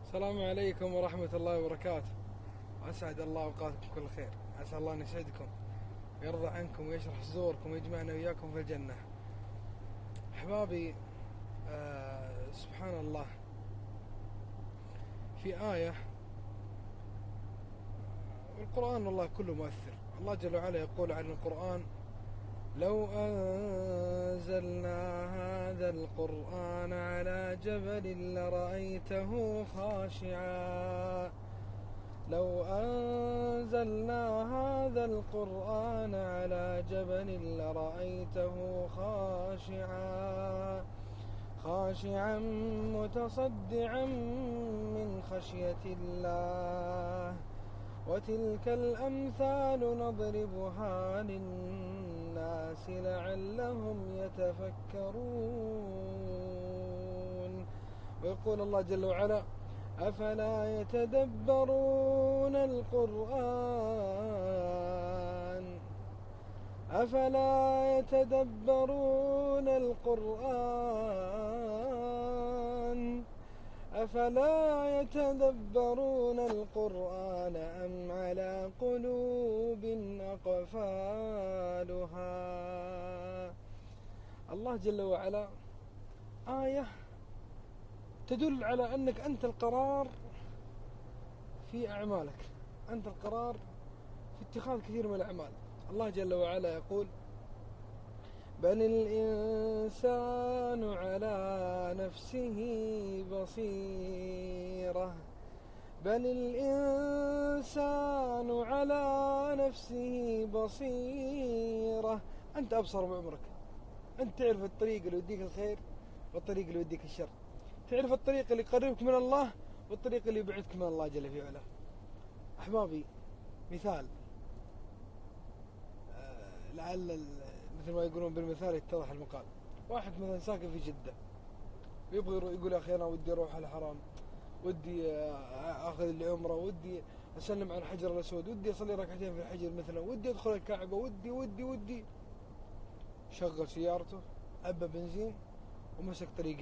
السلام عليكم ورحمة الله وبركاته. أسعد الله أوقاتكم كل خير. أسأل الله أن يسعدكم ويرضى عنكم ويشرح صدوركم ويجمعنا وإياكم في الجنة. أحبابي، سبحان الله، في آية والقرآن والله كله مؤثر. الله جل وعلا يقول عن القرآن: لو أنزلنا هذا القرآن على جبل لرأيته خاشعا. لو أنزلنا هذا القرآن على جبل لرأيته خاشعا متصدعا من خشية الله. وتلك الأمثال نضربها للناس لعلهم يتفكرون. ويقول الله جل وعلا: أفلا يتدبرون القرآن أفلا يتدبرون القرآن أم على قلوب أقفالها. الله جل وعلا آية تدل على أنك أنت القرار في أعمالك، أنت القرار في اتخاذ كثير من الأعمال. الله جل وعلا يقول: بل الإنسان على نفسه بصيرة. بل الإنسان على نفسه بصيرة. أنت أبصر بعمرك، أنت تعرف الطريق اللي يوديك الخير والطريق اللي يوديك الشر، تعرف الطريق اللي يقربك من الله والطريق اللي يبعدك من الله جل في علاه. أحبابي، مثال، لعل مثل ما يقولون بالمثال يتضح المقال. واحد مثلا ساكن في جدة ويبغى يقول: يا أخي أنا ودي أروح على الحرام، ودي أخذ العمرة، ودي أسلم على الحجر الأسود، ودي أصلي ركعتين في الحجر مثلا، ودي أدخل الكعبة، ودي شغل سيارته، عبى بنزين ومسك طريق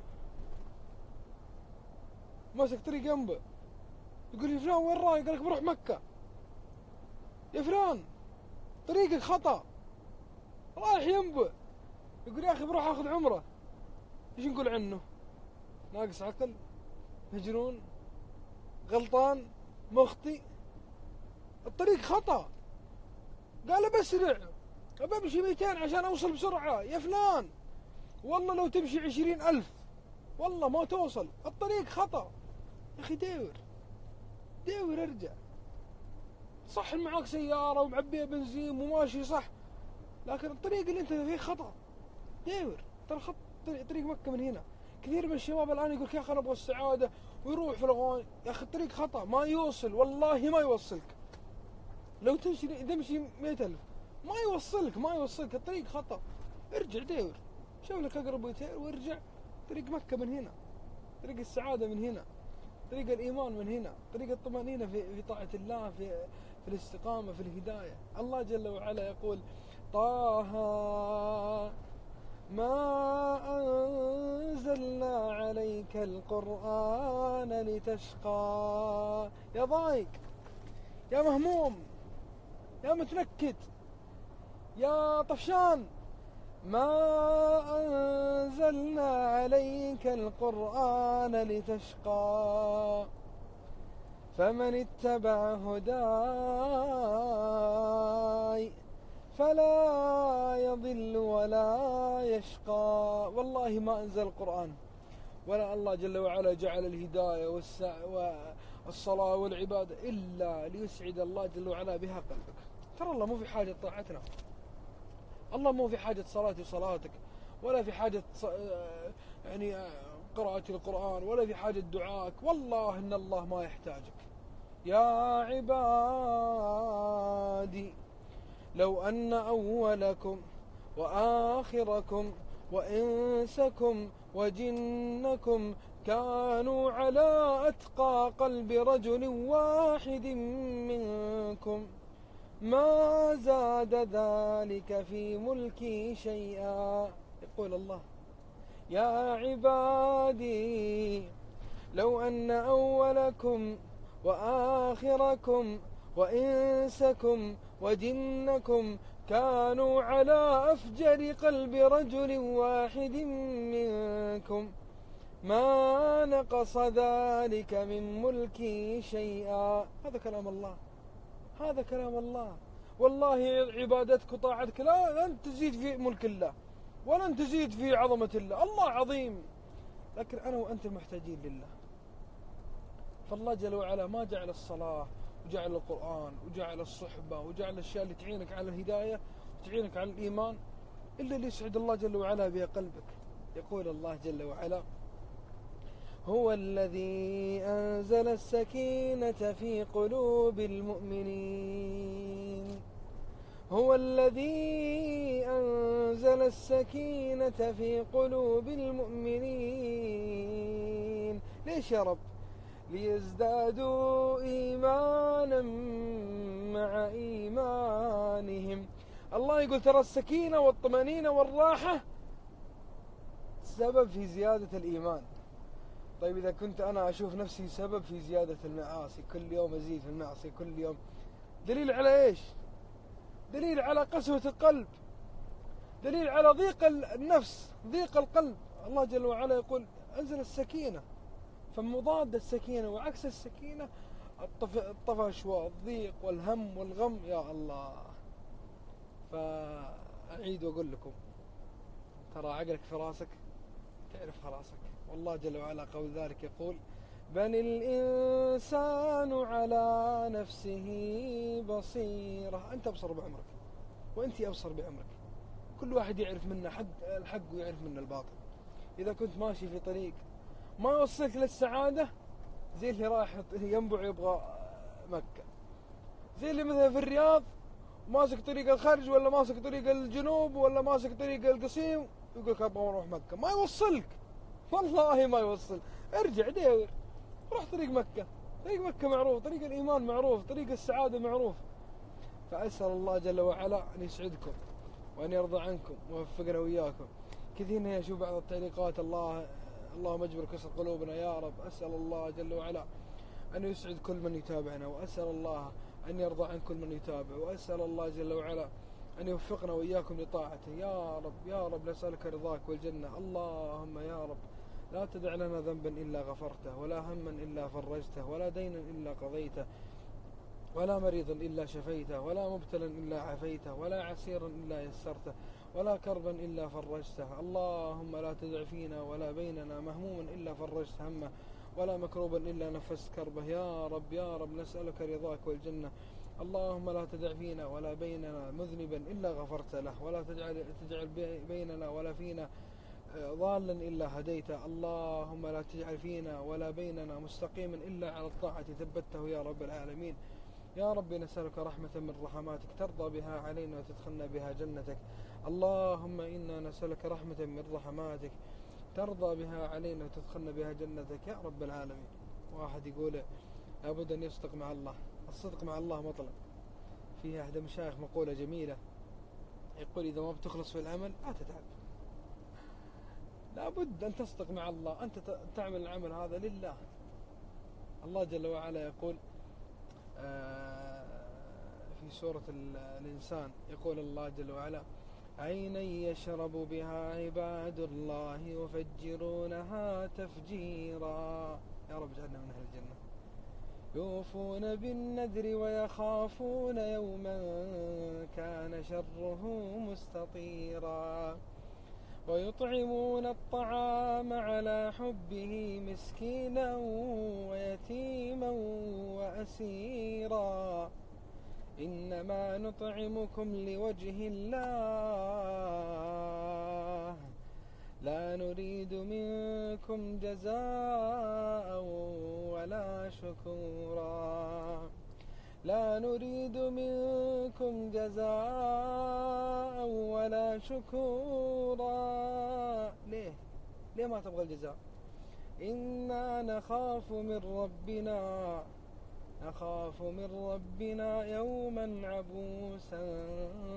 جنبه. يقول: يا فلان وين رايح؟ قال لك: بروح مكة. يا فلان طريقك خطأ، رايح ينبع. يقول: يا أخي بروح أخذ عمرة. إيش نقول عنه؟ ناقص عقل، مجنون، غلطان، مخطئ. الطريق خطأ. قال: بسرع، بمشي 200 عشان أوصل بسرعة. يا فلان والله لو تمشي 20,000 والله ما توصل، الطريق خطأ. يا أخي داور ارجع. صح معاك سيارة ومعبية بنزين وماشي صح، لكن الطريق اللي انت فيه خطأ. داور، ترى طريق مكة من هنا. كثير من الشباب الآن يقول: يا أخي أنا أبغى السعادة، ويروح في الأغاني. يا أخي الطريق خطأ، ما يوصل، والله ما يوصلك. لو تمشي 100,000 ما يوصلك، الطريق خطأ. ارجع داور، شوف لك أقرب وتير وارجع. طريق مكة من هنا، طريق السعادة من هنا، طريق الإيمان من هنا، طريق الطمأنينة في طاعة الله، في الاستقامة، في الهداية. الله جل وعلا يقول: طه ما أنزلنا عليك القرآن لتشقى. يا ضايق، يا مهموم، يا متنكد، يا طفشان، ما أنزلنا عليك القرآن لتشقى. فمن اتبع هداي فلا يضل ولا يشقى. والله ما أنزل القرآن ولا الله جل وعلا جعل الهداية والصلاة والعبادة إلا ليسعد الله جل وعلا بها قلبك. ترى الله مو في حاجة طاعتنا، الله مو في حاجة صلاتي وصلاتك، ولا في حاجة قراءة القرآن، ولا في حاجة دعائك. والله إن الله ما يحتاجك. يا عبادي لو أن أولكم وآخركم وإنسكم وجنكم كانوا على أتقى قلب رجل واحد منكم ما زاد ذلك في ملكي شيئا. يقول الله: يا عبادي لو أن أولكم وآخركم وإنسكم وجنكم كانوا على أفجر قلب رجل واحد منكم ما نقص ذلك من ملكي شيئا. هذا كلام الله، هذا كلام الله. والله عبادتك وطاعتك لن تزيد في ملك الله ولن تزيد في عظمة الله. الله عظيم، لكن أنا وأنت محتاجين لله. فالله جل وعلا ما جعل الصلاة وجعل القرآن وجعل الصحبة وجعل الأشياء اللي تعينك على الهداية وتعينك على الإيمان إلا اللي يسعد الله جل وعلا بها قلبك. يقول الله جل وعلا: هو الذي أنزل السكينة في قلوب المؤمنين. هو الذي أنزل السكينة في قلوب المؤمنين. ليش يا رب؟ ليزدادوا إيمانا مع إيمانهم. الله يقول ترى السكينة والطمأنينة والراحة سبب في زيادة الإيمان. طيب إذا كنت أنا أشوف نفسي سبب في زيادة المعاصي، كل يوم أزيد في المعصية كل يوم، دليل على إيش؟ دليل على قسوة القلب، دليل على ضيق النفس، ضيق القلب. الله جل وعلا يقول أنزل السكينة، فمضاد السكينة وعكس السكينة الطفش والضيق والهم والغم. يا الله. فأعيد وأقول لكم ترى عقلك في راسك، تعرف خلاصك. والله جل وعلا قول ذلك يقول: بل الإنسان على نفسه بصيرة. أنت أبصر بعمرك وأنت أبصر بعمرك، كل واحد يعرف منا الحق ويعرف منا الباطل. إذا كنت ماشي في طريق ما يوصلك للسعادة، زي اللي رايح ينبع يبغى مكة، زي اللي مثلا في الرياض ماسك طريق الخرج ولا ماسك طريق الجنوب ولا ماسك طريق القصيم يقولك أبغى أروح مكة، ما يوصلك، والله ما يوصل. ارجع دير، روح طريق مكة. طريق مكة معروف، طريق الإيمان معروف، طريق السعادة معروف. فأسأل الله جل وعلا أن يسعدكم وأن يرضى عنكم ووفقنا وإياكم. كثير هنا أشوف بعض التعليقات: اللهم اجبر كسر قلوبنا يا رب. أسأل الله جل وعلا أن يسعد كل من يتابعنا، وأسأل الله أن يرضى عن كل من يتابع، وأسأل الله جل وعلا أن يوفقنا وإياكم لطاعته. يا رب يا رب نسألك رضاك والجنة. اللهم يا رب لا تدع لنا ذنبا إلا غفرته، ولا هما إلا فرجته، ولا دينا إلا قضيته، ولا مريضا إلا شفيته، ولا مبتلا إلا عافيته، ولا عسيرا إلا يسرته، ولا كربا إلا فرجته. اللهم لا تدع فينا ولا بيننا مهموما إلا فرجت همه، ولا مكروبا إلا نفست كربه. يا رب يا رب نسألك رضاك والجنة. اللهم لا تدع فينا ولا بيننا مذنبا إلا غفرت له، ولا تجعل بيننا ولا فينا ضالا إلا هديته. اللهم لا تجعل فينا ولا بيننا مستقيما إلا على الطاعة ثبته يا رب العالمين. يا رب نسألك رحمة من رحماتك ترضى بها علينا وتدخلنا بها جنتك. اللهم إنا نسألك رحمة من رحماتك ترضى بها علينا وتدخلنا بها جنتك يا رب العالمين. واحد يقول لابد أن يصدق مع الله. الصدق مع الله مطلب. فيها أحد المشايخ مقولة جميلة يقول: إذا ما بتخلص في العمل لا تتعب. لابد أن تصدق مع الله، أنت تعمل العمل هذا لله. الله جل وعلا يقول في سورة الإنسان، يقول الله جل وعلا: عينا يشرب بها عباد الله يفجرونها تفجيرا. يا رب اجعلنا من أهل الجنة. يوفون بالنذر ويخافون يوما كان شره مستطيرا، ويطعمون الطعام على حبه مسكينا ويتيما وأسيرا، إنما نطعمكم لوجه الله لا نريد منكم جزاء ولا شكورا. لا نريد منكم جزاء ولا شكورا. ليه ما تبغى الجزاء؟ إنا نخاف من ربنا يوما عبوسا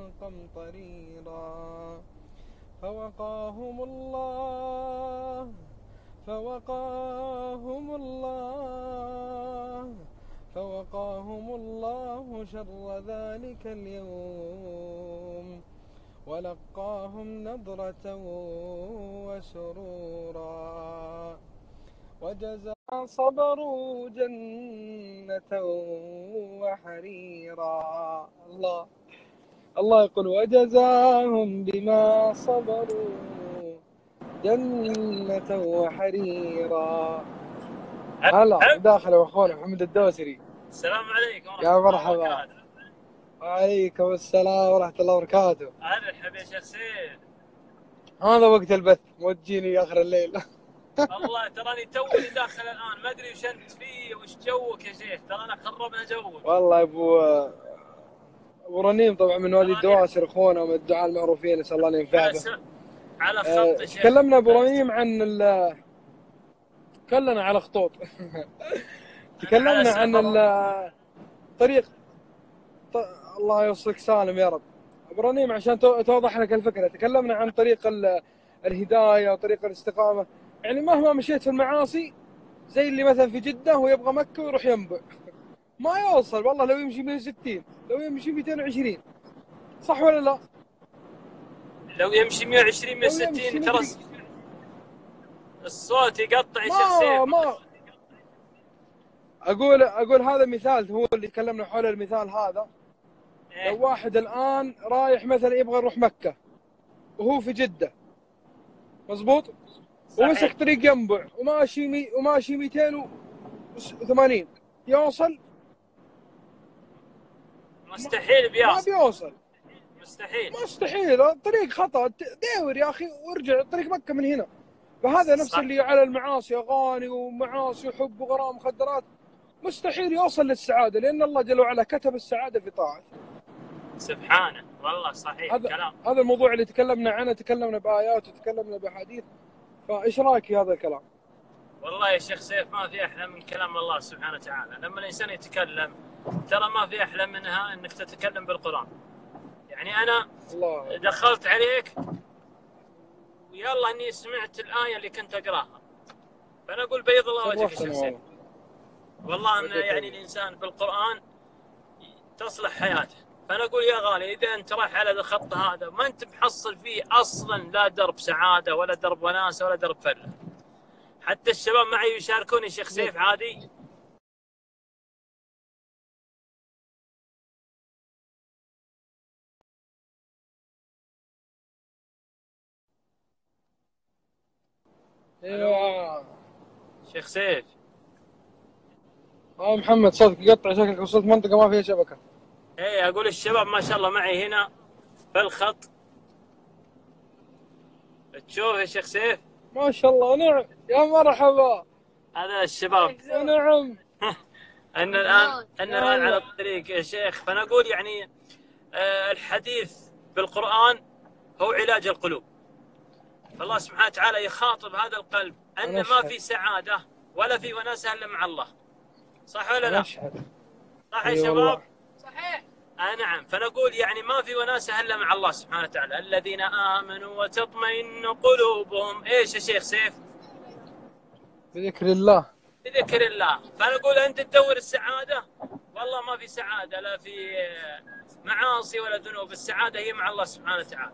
قمطريرا. فوقاهم الله شر ذلك اليوم ولقاهم نضرة وسرورا وجزاهم صبروا جنة وحريرا. الله يقول وجزاهم بما صبروا جنة وحريرا. هلا داخل اخونا محمد الدوسري. السلام عليكم ورحمة يا الله مرحبا. وبركاته. وعليكم السلام ورحمة الله وبركاته. ارحب يا شيخ سيف. هذا وقت البث موجيني اخر الليل. والله تراني توني داخل الان ما ادري وش انت فيه وش جوك يا شيخ، ترانا خربنا جوك. والله ابو رنيم طبعا من وادي الدواسر اخونا ومن الدعاء المعروفين، نسال الله ان ينفع به. على خط يا شيخ. تكلمنا ابو رنيم عن كلنا على خطوط. تكلمنا عن الطريق. الله يوصلك سالم يا رب ابو رنيم. عشان توضح لك الفكره، تكلمنا عن طريق الهدايه وطريق الاستقامه. يعني مهما مشيت في المعاصي زي اللي مثلا في جده ويبغى مكه ويروح ينبع ما يوصل والله، لو يمشي 160 لو يمشي 220 صح ولا لا؟ لو يمشي 120 160 ترى الصوت يقطع يا شيخ سيف. ما اقول هذا مثال هو اللي تكلمنا حول المثال هذا. لو واحد الان رايح مثلا يبغى يروح مكه وهو في جده مزبوط ومسك طريق ينبع وماشي 280 يوصل؟ مستحيل بيوصل. ما بيوصل مستحيل. الطريق خطأ. داور يا اخي وارجع طريق مكه من هنا. فهذا نفس اللي على المعاصي، اغاني ومعاصي وحب وغرام مخدرات، مستحيل يوصل للسعاده، لان الله جل وعلا كتب السعاده في طاعته سبحانه. والله صحيح الكلام. هذا الموضوع اللي تكلمنا عنه، تكلمنا بايات وتكلمنا باحاديث. فايش رايك في هذا الكلام؟ والله يا شيخ سيف ما في احلى من كلام الله سبحانه وتعالى. لما الانسان يتكلم ترى ما في احلى منها انك تتكلم بالقران. يعني انا دخلت عليك ويلا اني سمعت الايه اللي كنت اقراها، فانا اقول بيض الله وجهك يا شيخ سيف. والله ان يعني الانسان بالقران تصلح حياته. فانا اقول يا غالي اذا انت رايح على الخط هذا ما انت محصل فيه اصلا لا درب سعاده ولا درب وناسه ولا درب فله. حتى الشباب معي يشاركوني شيخ سيف عادي. ايوه شيخ سيف. محمد صدق يقطع، شكلك وصلت منطقه ما فيها شبكه. ايه اقول الشباب ما شاء الله معي هنا في الخط. تشوف يا شيخ سيف ما شاء الله. نعم يا مرحبا. هذا الشباب. نعم. ان الان على الطريق يا شيخ. فانا اقول يعني الحديث بالقران هو علاج القلوب. فالله سبحانه وتعالى يخاطب هذا القلب ان ما في سعاده ولا في وناسه الا مع الله. صح ولا لا؟ صح يا شباب؟ صحيح. نعم. فنقول يعني ما في وناسه الا مع الله سبحانه وتعالى. الذين امنوا وتطمئن قلوبهم ايش يا شيخ سيف؟ بذكر الله. بذكر الله. فنقول انت تدور السعاده، والله ما في سعاده لا في معاصي ولا ذنوب. السعاده هي مع الله سبحانه وتعالى.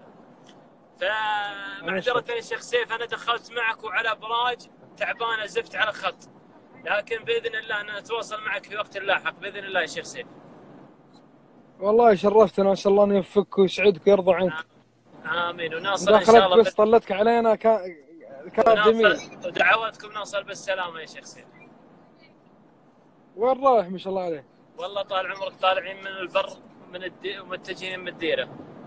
فمعذرة يا شيخ سيف انا دخلت معك وعلى ابراج تعبانه زفت على خط، لكن باذن الله ان نتواصل معك في وقت لاحق باذن الله يا شيخ سيف. والله شرفتنا، اسال الله ان يوفقك ويسعدك ويرضى عنك. امين. وناصل ان شاء الله. بس طلتك علينا كان جميل. ودعواتكم نوصل بالسلامه يا شيخ سيف. وين رايح ما شاء الله عليك؟ والله طال عمرك طالعين من البر ومتجهين من الديره.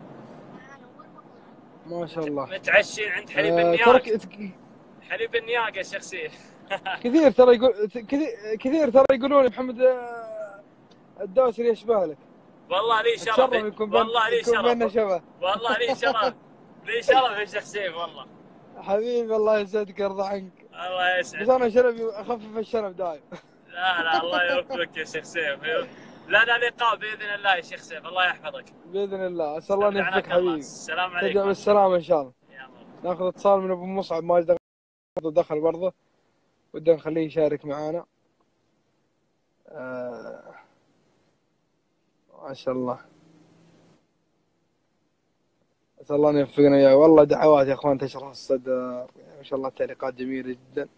ما شاء الله. متعشين عند حليب النياق. حليب النياق يا شيخ سيف. كثير ترى يقولون محمد الدوسري يشبه لك. والله لي شرف. والله لي شرف. والله لي شرف. لي شرف يا شيخ سيف والله. حبيبي الله يسعدك ويرضى عنك. الله يسعدك. بس انا شرفي اخفف الشرف دايم. لا الله يوفقك يا شيخ سيف. لنا لقاء باذن الله يا شيخ سيف. الله يحفظك. باذن الله. اسال الله ان يوفقك حبيبي. السلام عليكم. ترجع بالسلامه ان شاء الله. ناخذ اتصال من ابو مصعب ماجد دخل برضه ودنا نخليه يشارك معانا. ما شاء الله. أسأل الله أن يوفقنا وياه. والله دعوات يا أخوان تشرح الصدر، ما شاء الله تعليقات جميلة جدا.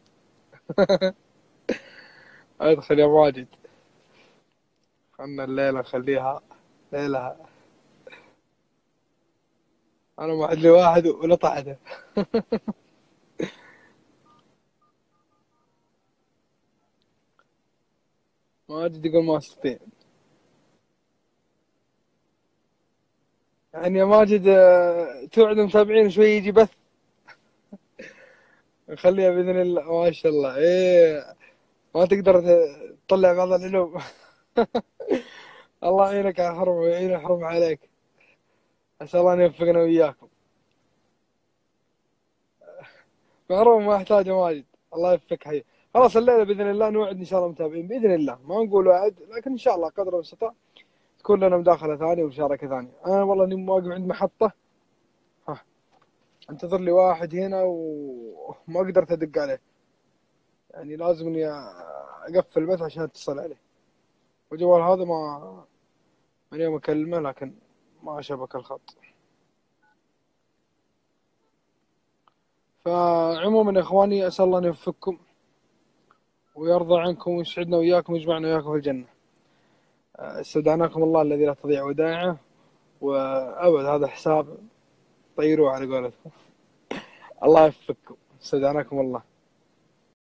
ادخل يا ماجد، خلنا الليلة نخليها ليلة. أنا ما لي واحد ولطعته. ماجد يقول ما استطيع. يعني يا ماجد توعد المتابعين شوي يجي بث، نخليها بإذن الله. ما شاء الله. إيه ما تقدر تطلع بعض العلوم. الله يعينك على الحرب ويعين الحرب عليك. أسأل الله أن يوفقنا وإياكم. معروف ما يحتاج ماجد. الله يوفقك حي. خلاص الليلة بإذن الله نوعد إن شاء الله متابعين بإذن الله، ما نقول وعد لكن إن شاء الله قدر المستطاع تكون لنا مداخلة ثانية ومشاركة ثانية. أنا والله إني واقف عند محطة، ها انتظر لي واحد هنا وما قدرت أدق عليه، يعني لازم إني أقفل البث عشان أتصل عليه، وجوال هذا ما من يوم أكلمه لكن ما شبك الخط. فعموما يا إخواني أسأل الله أن يوفقكم ويرضى عنكم ويسعدنا وإياكم ويجمعنا وإياكم في الجنة. استودعناكم الله الذي لا تضيع ودائعه، وأبد هذا حساب طيروه على قولتهم. الله يوفقكم. استودعناكم الله.